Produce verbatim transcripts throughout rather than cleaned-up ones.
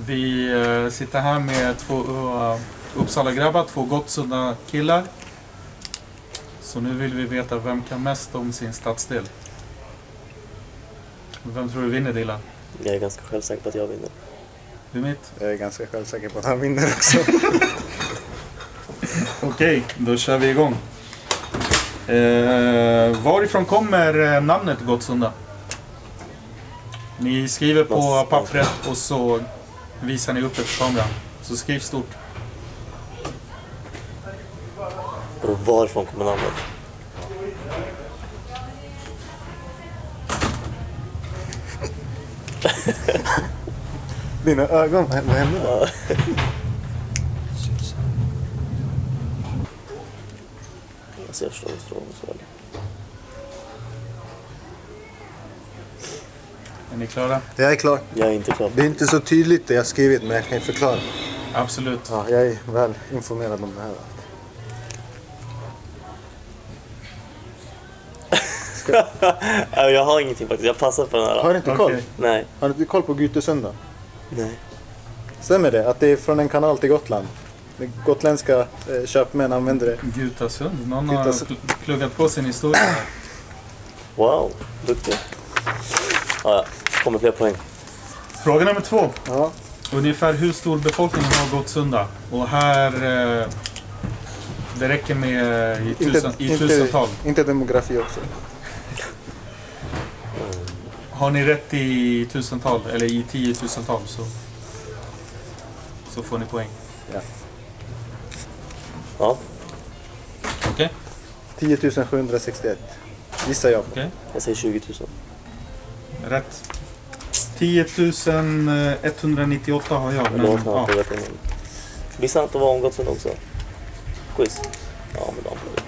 Vi uh, sitter här med två uh, Uppsala-grabbar, två Gottsunda killar. Så nu vill vi veta vem kan mest om sin stadsdel. Vem tror du vinner, Dylan? Jag är ganska självsäker på att jag vinner. Du mitt? Jag är ganska självsäker på att han vinner också. Okej, då kör vi igång. Eh, varifrån kommer namnet Gottsunda? Ni skriver på pappret och så visar ni upp det på kameran. Så skriv stort. Och varifrån kommer namnet? Dina ögon, vad händer då? Alltså jag förstår inte frågan så väl. Är ni klara? Jag är klar. Jag är inte klar. Det är inte så tydligt det jag skrivit, men jag kan förklara. Absolut. Ja, jag är väl informerad om det här. Ska... jag har ingenting faktiskt, jag passar på den här. Har du inte koll? Okay. Nej. Har du inte koll på Gutesunda? Nej. Stämmer det att det är från en kanal till Gotland? De gotländska eh, köpmän använder det. Gutasund. Någon Gutasund. har pluggat på sin historia. Wow, duktig. Ja, ja. Kommer fler poäng. Fråga nummer två. Ja. Ungefär hur stor befolkning har Gottsunda? Och här... Eh, det räcker med i, tusen, i tusental. Inte, inte demografi också. Har ni rätt i tusental, eller i tiotusental, så, så får ni poäng. Ja. Ja, Okej? Okay? tio tusen sjuhundrasextioett. Gissar jag på. Okay. jag säger tjugo tusen. Rätt. tio tusen etthundranittioåtta har jag. Men, ja. Visste han att det var om Gottsunda också? Quiz. Ja, men då.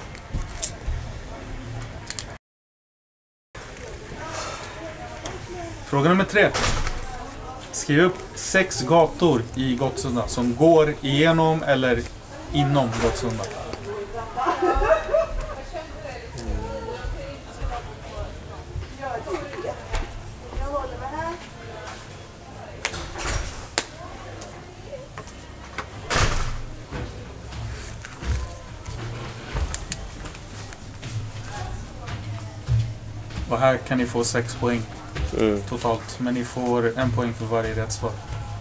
Fråga nummer tre. Skriv upp sex gator i Gottsunda som går igenom eller inom Gottsunda. Och här kan ni få sex poäng mm. totalt. Men ni får en poäng för varje rätt svar.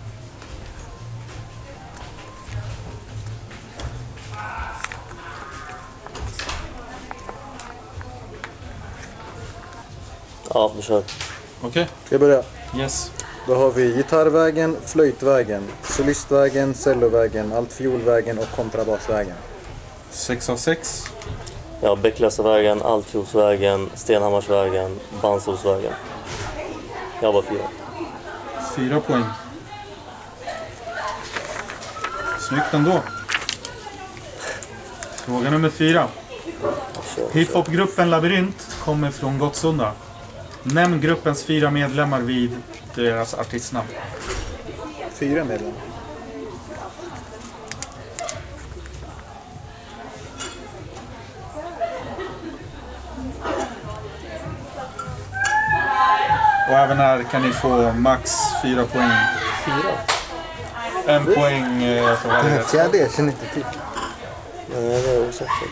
Ja, vi kör. Okej? Okay. Ska jag börja? Yes. Då har vi gitarrvägen, flöjtvägen, solistvägen, cellovägen, altfiolvägen och kontrabasvägen. Sex av sex. Ja, Bäcklösavägen, Altfjolsvägen, Stenhammarsvägen, Bandstolsvägen. Jag har bara fyra. Fyra poäng. Snyggt ändå. Fråga nummer fyra. Hiphopgruppen Labyrint kommer från Gottsunda. Nämn gruppens fyra medlemmar vid deras artistnamn. Fyra medlemmar. Och även här kan ni få max fyra poäng. Fyra? En poäng eh, för varje rätt. Ja, det känner inte till. Nej, det är osäkert.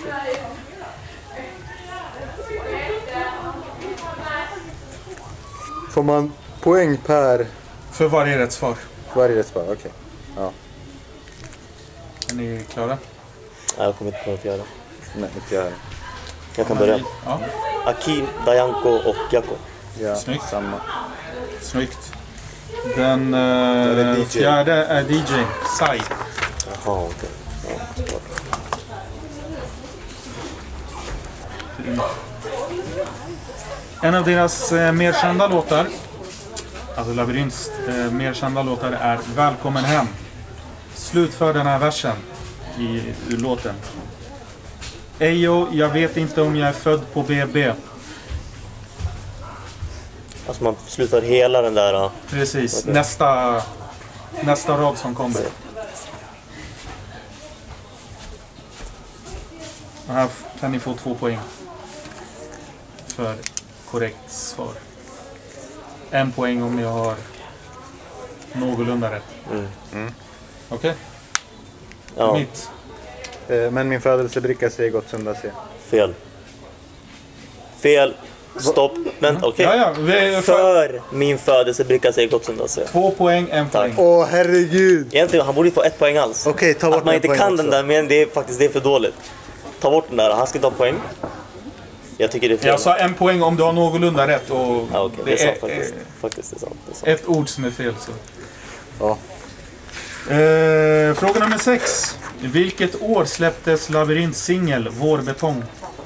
Får man poäng per För varje rätt svar. varje rätt svar? Okej. Okay. Ja. Är ni klara? Nej, jag kommer inte på att göra. Nej, inte jag. Jag kan börja. Ja. Akin, Dajanko och Jakko. Ja, Snyggt. samma. Snyggt. Den är eh, D J. fjärde är D J. Sai. Jaha, okej. Ja, klart. En av deras eh, mer kända låtar, alltså Labyrints eh, mer kända låtar, är Välkommen hem. Slutför den här versen i, i låten. Ejo, jag vet inte om jag är född på B B. Alltså man slutar hela den där... Precis, Okay. nästa, nästa rad som kommer. Och här kan ni få två poäng för korrekt svar. En poäng om ni har någorlunda rätt. Mm. Mm. Okej? Okay? Ja, Mitt. Eh, men min födelsebricka säger Gottsunda C. fel. Fel. Stopp. Vänta, okej. Ja, ja. Vi, För min födelsebricka säger Gottsunda C. Två poäng, en poäng. Åh, herregud! Egentligen, han borde ju få ett poäng alls. Okej, ta bort Att man en inte poäng kan också. den där, men det är faktiskt det är för dåligt. Ta bort den där, han ska ta poäng. Jag tycker det är fel. Jag sa en poäng om du har någorlunda rätt. Och Ja, okej, det är sant faktiskt. Faktiskt, det är sant. Det är sant. ett ord som är fel. Så. Ja. Eh, fråga nummer sex. Vilket år släpptes Labyrinths singel Vårbetong?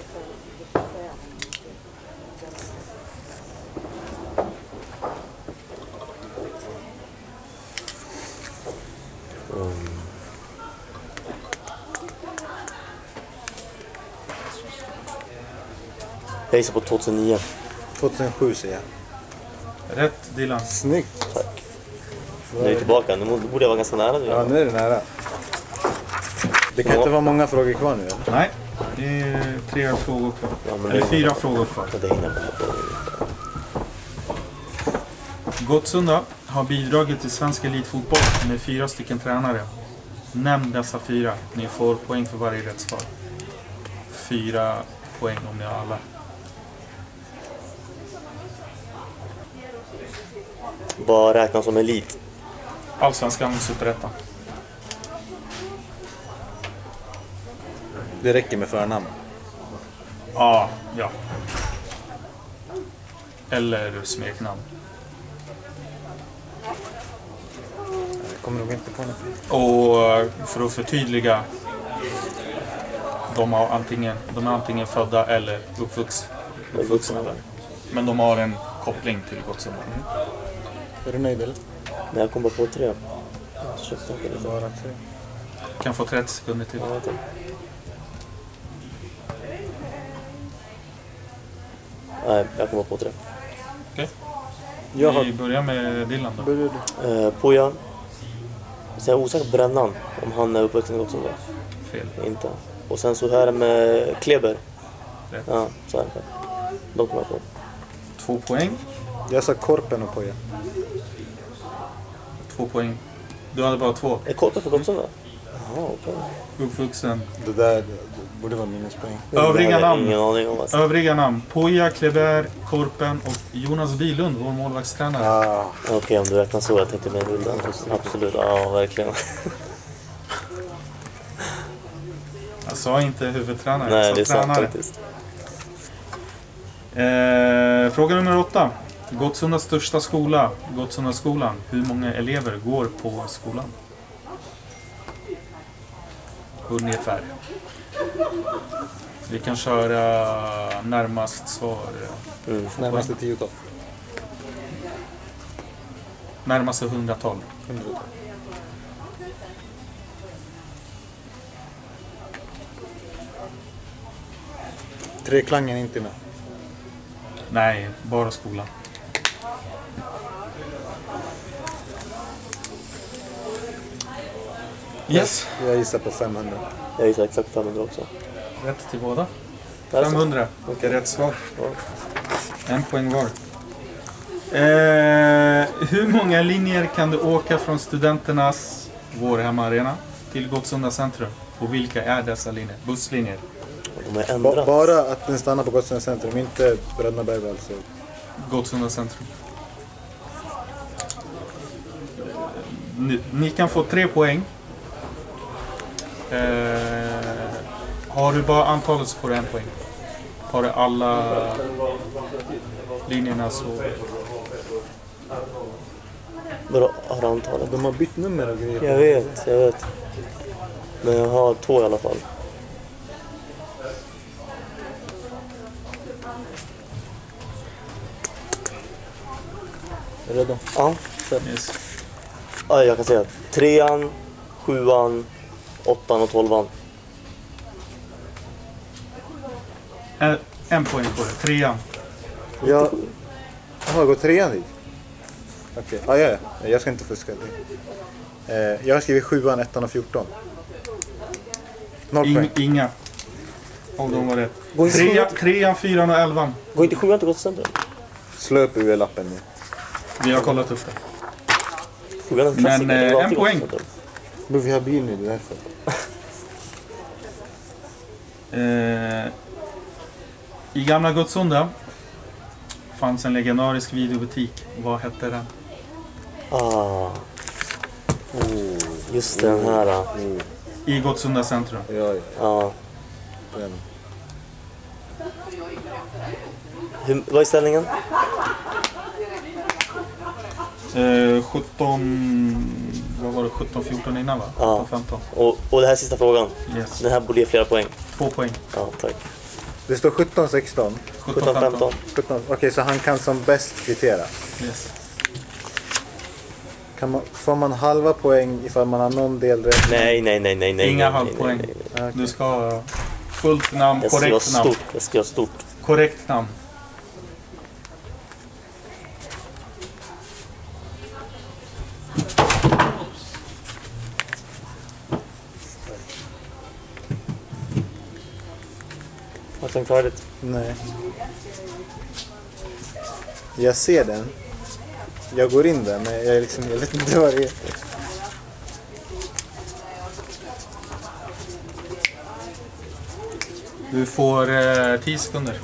Jag gissar på tjugohundranio. tjugohundrasju säger jag. Rätt, Dylan. Snyggt! Tack. Nu är vi tillbaka. Nu borde jag vara ganska nära nu. Ja, nu är det nära. Det kan Ja. inte vara många frågor kvar nu, eller? Nej, det är tre frågor kvar. Ja, men Eller det- fyra frågor kvar. Det hinner jag. Gottsunda har bidragit till svensk elitfotboll med fyra stycken tränare. Nämn dessa fyra. Ni får poäng för varje rätt svar. Fyra poäng om ni har alla. Vad räknas som elit? Allsvenskan och Superettan. Det räcker med förnamn. Ja, ja. Eller smeknamn. Jag kommer nog inte på något. Och för att förtydliga. De, har antingen, de är antingen födda eller uppvux, uppvuxna där. Men de har en koppling till Gottsunda. Är du nöjd, eller? Men jag kom bara på tre. Så tack är det så. Bara tre. Kan få trettio sekunder till. Ja, tack. Nej, jag kommer på tre. Okej. Jag har... Vi börjar med Dylan då. Börjar du? Eh, Poja. Så jag är osäker på Brännan. Om han är uppvuxen i Gottsunda. Fel. Inte. Och sen så här med Kleber. Rätt. Ja, så här. De kommer jag på. Två poäng. Jag sa Korpen och Poja. Två poäng. Du hade bara två. Är Korpen för Gottsunda? Jaha, okej. Uppvuxen. Det där det borde vara minuspoäng. Övriga Det har jag namn. ingen aning om. Alltså. Övriga namn. Poja, Kleber, Korpen och Jonas Bilund, vår målvaktstränare. Ah, Okej, om du räknar så. Jag tänkte med Vildan. Absolut, ja verkligen. Jag sa inte huvudtränare. Nej, jag det är sa sant tränare. faktiskt. Eh, fråga nummer åtta. Gottsundas största skola, Gottsundaskolan. Hur många elever går på skolan? Ungefär. Vi kan köra närmast svar. Mm. närmaste tiotal. Närmaste hundratal. Hundratal. Treklangen är inte med. Nej, bara skolan. Yes. Jag gissar på femhundra. Jag gissar exakt femhundra också. Rätt till båda. Alltså, femhundra. Okej, rätt svar. Ja. En poäng var. Eh, hur många linjer kan du åka från studenternas Vårhemma Arena till Gottsunda centrum? Och vilka är dessa linjer? Busslinjer. De är Ba ändrats. bara att den stannar på Gottsunda centrum, inte Brödernaberg alltså. Gottsunda centrum. Ni, ni kan få tre poäng. Eh, har du bara antalet så får du en poäng. Har du alla linjerna så... Vadå, har du antalet? De har bytt nummer och grejer. Jag vet, jag vet. Men jag har två i alla fall. Är du redo? Ja, Yes. ja, jag kan säga trean, sjuan, åttan och tolvan. En, en poäng på det. Trean. Jag har gått trean dit. Okej, okay. ah, ja, ja. Jag ska inte fuska. Eh, jag har skrivit sjuan, ettan och fjorton. Noll In, poäng. inga. Om de var rätt. Går inte Trea, sjuan- trean, fyran och elvan. Går inte sjuan till Gottsunda? Slå upp U L-lappen nu. Vi har kollat upp det. Sjuan är en klassiker. Men, Det eh, var en alltid poäng. gott sånt Men vi har bil nu, det är därför. Eh, I gamla Gottsunda fanns en legendarisk videobutik. Vad hette den? där. Ah. Oh, just den här. ah. Mm. I Gottsunda centrum. Ja, ja. Ja. Den. Hur, vad är ställningen? Eh, sjutton... Vad var det? sjutton fjorton innan va? Ja. sjutton femton. Och, och det här är sista frågan. Yes. Den här borde ge flera poäng. Två poäng. Ja, tack. Det står sjutton sexton. sjutton femton. sjutton. Okej, så han kan som bäst kvittera. Yes. Kan man, får man halva poäng ifall man har någon del rätt? Nej, nej, nej, nej, nej. Inga nej, halvpoäng. nej, nej, nej. Okej. Du ska ha fullt namn, Jag ska ha korrekt namn. stort. Jag ska ha stort. Korrekt namn. Har du tänkt färdigt? Nej. Jag ser den. Jag går in där, men jag, är liksom, jag vet inte vad det är. Du får eh, tio sekunder.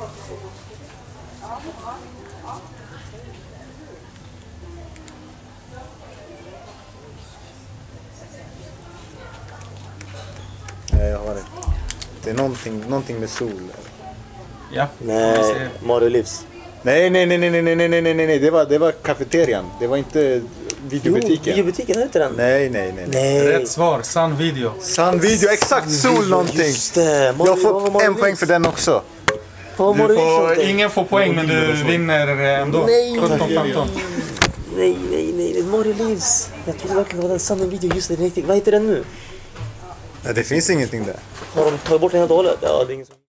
Nej, jag har det. Det är någonting, någonting med sol. Ja, vi Nej, ser. Mario Livs. Nej, nej, nej, nej, nej, nej, nej, nej, nej, nej, det var, det var kafeterian. Det var inte videobutiken. Jo, videobutiken, är inte den? Nej, nej, nej, nej. Nej. Rätt svar, sann video. Sann video, exakt, sol någonting. Just det. Mario, Jag vad var får Mario en poäng Livs? för den också. Vad var Du Mario Livs får, någonting? ingen får poäng men du vinner ändå. Nej. sjutton femton. Nej, nej, nej. Mario Livs. Jag trodde verkligen det var den sanna video. Just det, det är riktigt. Vad heter den nu? Nej, det finns ingenting där. Har de tagit bort den helt och hållet? Ja, det är ingen som...